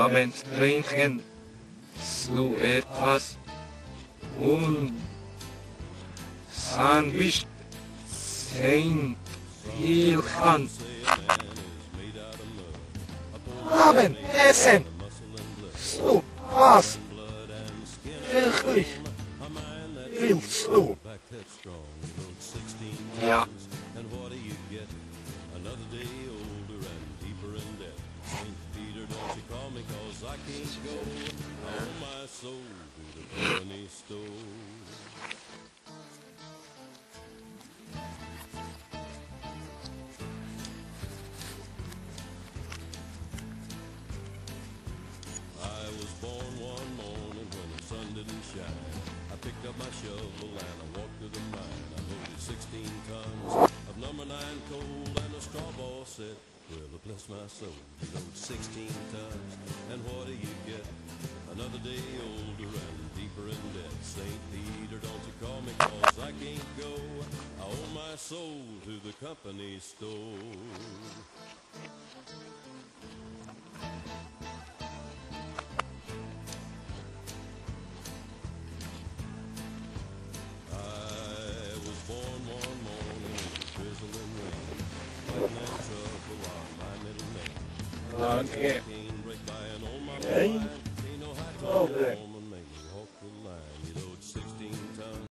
Abend trinken, zu etwas und Sandwich Saint Ilhan. Abendessen, zu was? Wirklich, willst du? Ja. I picked up my shovel and I walked to the mine. I loaded 16 tons of number 9 coal and a straw ball set. Well, bless my soul, you load 16 tons, and what do you get? Another day older and deeper in debt. St. Peter, don't you call me 'cause I can't go. I owe my soul to the company store. Okay. Hey. Okay.